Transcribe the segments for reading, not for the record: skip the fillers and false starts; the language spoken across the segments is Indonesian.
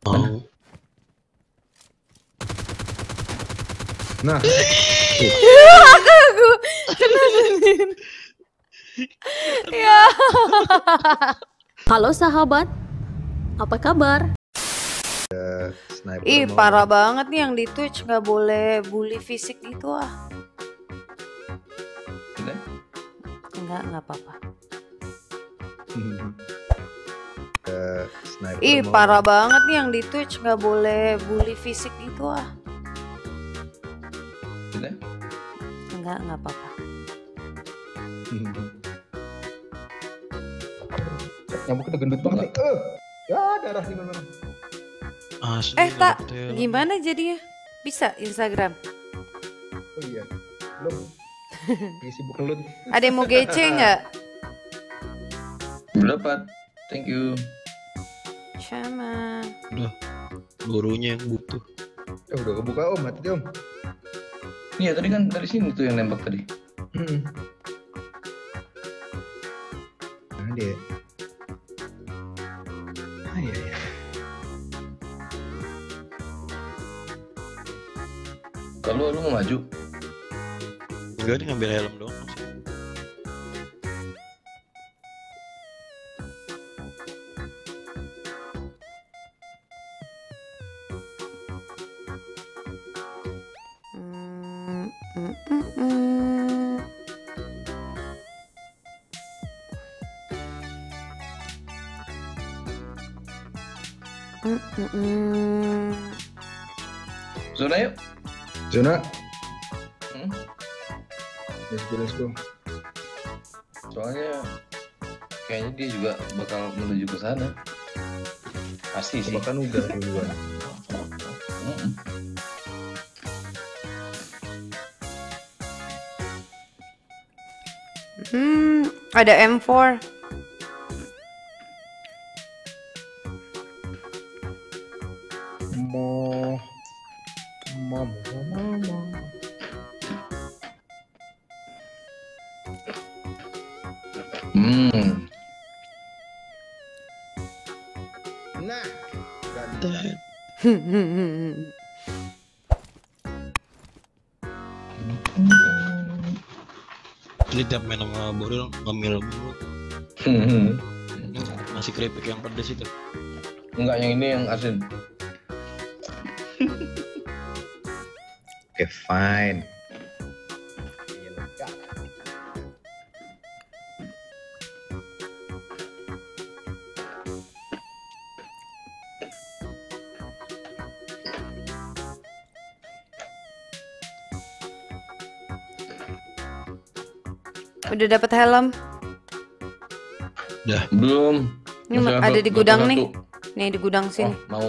Oh. Nah, Aku kena sendiri. Ya. Halo sahabat, apa kabar? sniper Ih, mau. parah banget nih yang di Twitch, nggak boleh bully fisik gitu ah. Enggak apa-apa. Sniper Ih, mau. parah banget nih yang di Twitch, nggak boleh bully fisik gitu ah. Enggak apa-apa. Nyamuknya gendut banget nih. Ya darah di mana-mana. Asli, Tak, dapet helm. gimana jadinya? Bisa Instagram? Oh iya, belum. Lagi sibuk ngelut. Ada yang mau GC nggak? Dapat, thank you. Sama. Udah, gurunya yang butuh. Udah kebuka om, hati om. Iya tadi kan dari sini tuh yang nembak tadi. Nah dia. Iya. Kalau lu mau maju, Enggak, dia ngambil helm doang. zona yuk. Zona. Hmm? Let's go. Soalnya kayaknya dia juga bakal menuju ke sana. Pasti sih. Bahkan udah duluan. Mm-mm. Ada M4. Mama. Nah, Dan ini tiap main sama Boril ngemil mulu. Masih keripik yang pedes itu. Enggak, yang ini yang asin. Oke, fine. Udah dapat helm. Dah. Belum. Ini Masih ada di satu, gudang satu. nih. Nih di gudang Oh, sini. mau.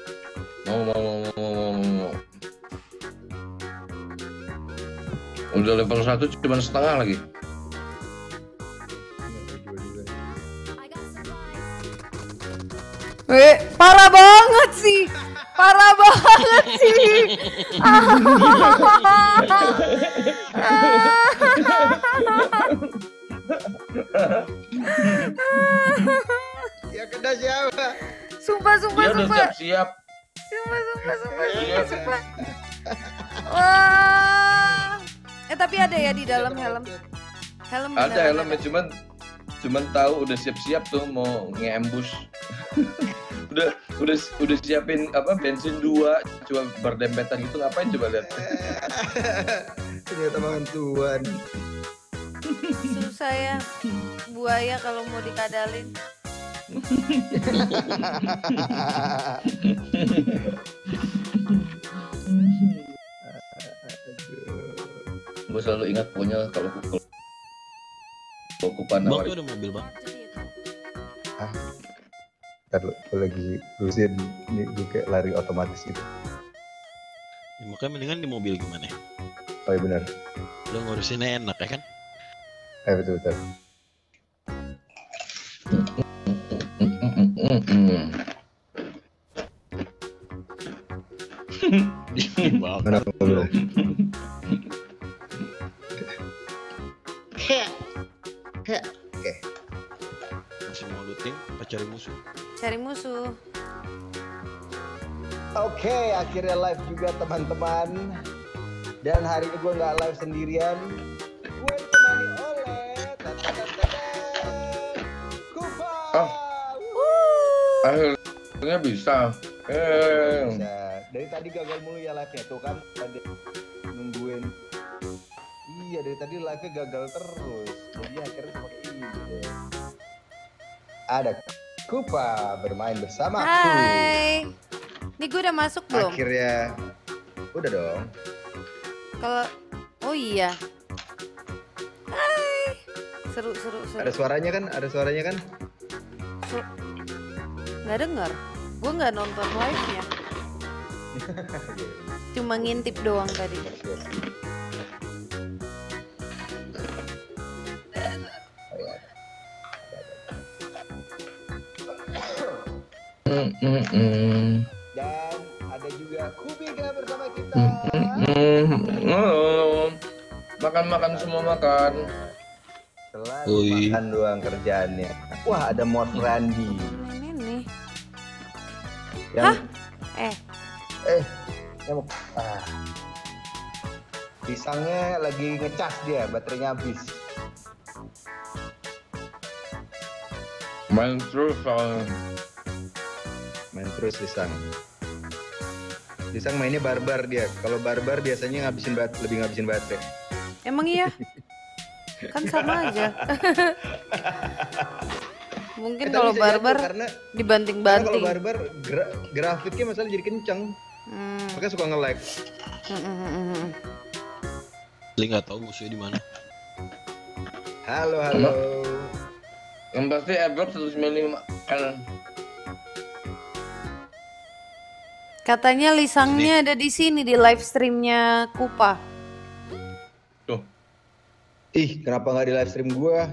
Udah level 1 cuma setengah lagi. Parah banget sih. Parah banget sih. Ya kena siapa? Sumpah. Dia udah siap-siap. Sumpah. Wah. Tapi ada ya di dalam helm. Helm Ada beneran helmnya, cuman tahu udah siap-siap tuh mau nge-ambush. udah siapin apa bensin 2 coba berdempetan gitu, ngapain coba lihat. Ternyata makan tuan. Susah ya buaya kalau mau dikadalin. Gue selalu ingat pokoknya kalau kupan Bang tuh ada mobil bang. Ntar lu lagi lusin ini gue kayak lari otomatis gitu. Ya, makanya mendingan di mobil gimana? Oh iya benar. Lo ngurusinnya enak ya kan? Betul. Di bawah. Mana mobil? Oke. Masih mau looting apa cari musuh? Cari musuh. Oke, akhirnya live juga teman-teman. Dan hari ini gue nggak live sendirian. Gue ditemani oleh Kupa. Akhirnya bisa. Bisa. Dari tadi gagal mulu ya live-nya tuh kan. Tadi nungguin. Iya, dari tadi live-nya gagal terus. Jadi akhirnya seperti ini. Ada Kupa bermain bersama aku. Hai. Ini gue udah masuk belum? Akhirnya udah dong. Kalau oh iya. Hai. Seru. Ada suaranya kan? Ada suaranya kan? Nggak denger. Gue nggak nonton live-nya. Cuma ngintip doang tadi. Dan ada juga Kubika bersama kita. Makan semua makan. Selalu makan doang kerjaannya. Wah, ada Mos Randy. Ini nih. Yang yang mau pisangnya lagi ngecas dia, baterainya habis. Main terus soalnya. Main terus pisang. Pisang mainnya barbar dia. Kalau barbar biasanya lebih ngabisin baterai. Emang iya? Kan sama aja. Mungkin kalau barbar karena kalau dibanting-banting. barbar grafiknya masalah jadi kenceng. Makanya suka nge-lag. Li nggak tahu musuhnya di mana. Halo. Yang pasti airdrop 195 kanan. Katanya lisangnya ada di sini di live streamnya Kupa. Tuh. Ih, kenapa nggak di live stream gua?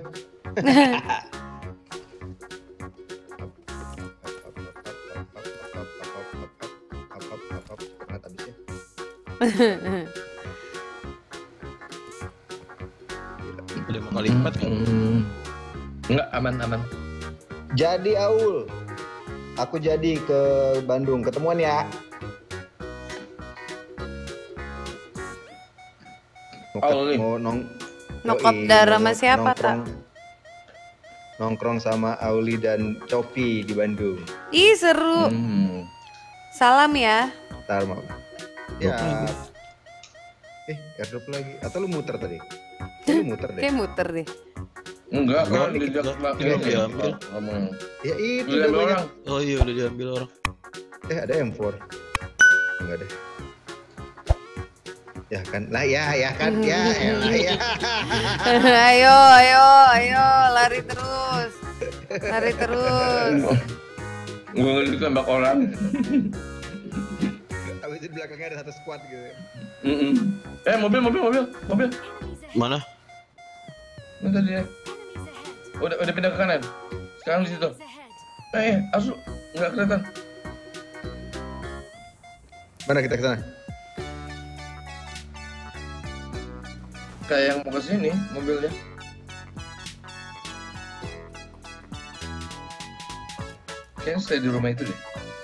Udah mau kali 4 kan? Enggak, aman. Jadi Aul, aku jadi ke Bandung, ketemuan ya. Mau Nokot darah sama siapa tak? Nongkrong sama Auli dan Copi di Bandung. Ih seru. Salam ya. Ntar mau. Ya. Airdrop lagi. Atau lu muter tadi? Lu muter deh. Kayak muter deh. Enggak, kan Ini diambil. Ngomong. Ya itu Udah udah orang. Oh iya udah diambil orang. ada M4. Enggak deh. Ya kan, lah ya kan, ya. Ayo, lari terus. Gue ngeri tembak orang. Habis itu di belakangnya ada satu squad gitu. Mobil. Mana? Ini tadi ya. Udah pindah ke kanan. Sekarang di situ. Asu nggak kelihatan. Mana kita ke sana? Kayak yang mau ke sini mobilnya. Kayaknya stay di rumah itu deh.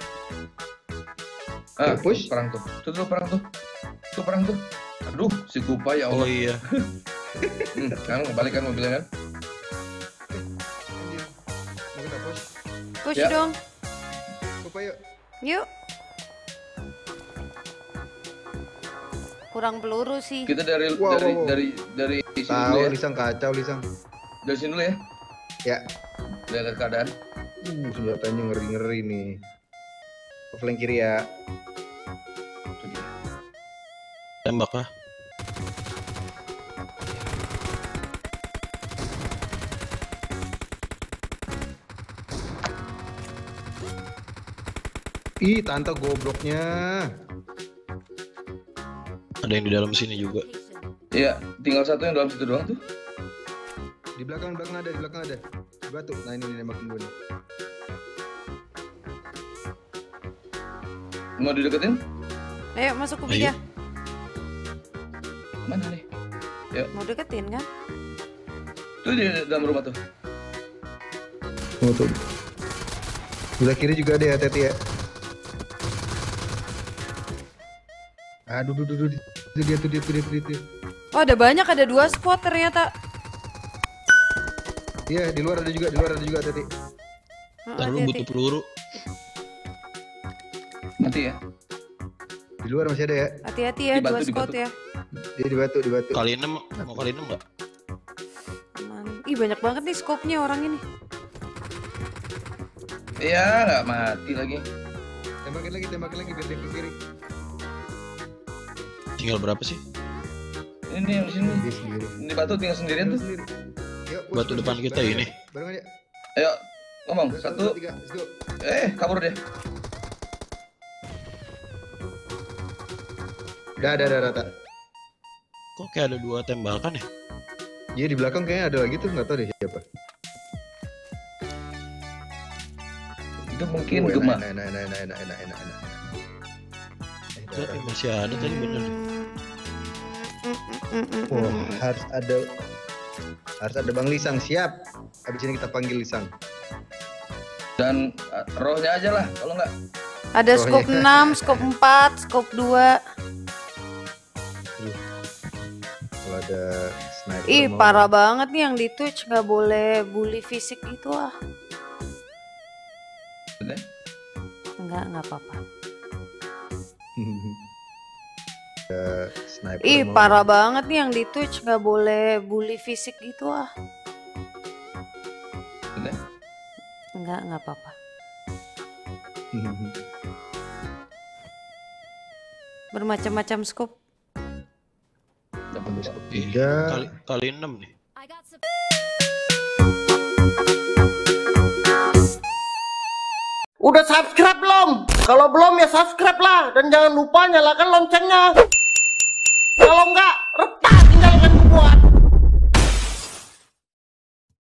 Push. Perang tuh. Tuh perang tuh. Aduh, si Kupa ya Allah. Oh iya. Kan kebalikan mobilnya kan? Mau kita push? Push Ya. dong. Kupa yuk. Yuk. Kurang peluru sih. Kita dari Wow. sini dulu Tahu ya. Lisang kacau Lisang. Dari sini dulu ya. Ya. Lihat keadaan. Senjatanya ngeri nih. Ke flank kiri ya. Itu dia. Tembak lah. Ih, tante gobloknya. Ada yang di dalam sini juga. Iya, tinggal satu yang dalam situ doang tuh. Di belakang ada. Di batu. Nah ini nembakin gue nih. Mau dideketin? Ayo masuk ke Ayo. Bida. Mana nih? Mau deketin kan? Tuh di dalam rumah tuh. Oh tuh. Sebelah kiri juga ada ya Teti ya. Aduh, itu dia. Oh ada banyak, ada 2 spot ternyata. Iya, di luar ada juga tadi. Ntar lu butuh peluru. Mati ya. Di luar masih ada ya. Hati-hati ya, Di batu, 2 di spot batu. ya. Dia di batu. Kali 6 mau kali 6 nggak? Aman. Ih banyak banget nih scope-nya orang ini. Iya, nggak mati lagi. Tembakin lagi biar dia ke kiri. Tinggal berapa sih? Ini yang di sini. Dia sendiri. Di batu tinggal sendirian tuh. Yuk, Batu depan kita ini. Bareng aja. Ayo, ngomong. 2, 1, 3, let's go. kabur deh. Udah rata. Kok kayak ada 2 tembakan ya? Iya di belakang kayaknya ada lagi tuh, nggak tahu deh siapa. Itu mungkin Oh, Gema. enak. Berarti masih ada tadi bener. Wah, harus ada Bang Lisang, siap. Habis ini kita panggil Lisang. Dan rohnya aja lah, kalau nggak. Ada scope 6, scope 4, scope 2. Kalau ada sniper. Ih mau. parah banget nih yang di Twitch, nggak boleh bully fisik gitu ah. Udah. Nggak apa-apa. Ada sniper. Ih mau. parah banget nih yang di Twitch, nggak boleh bully fisik gitu ah. Udah. Nggak apa-apa. Bermacam-macam scope. Dapat Tiga. Kali 6 nih. Udah subscribe belum? Kalau belum ya subscribe lah dan jangan lupa nyalakan loncengnya.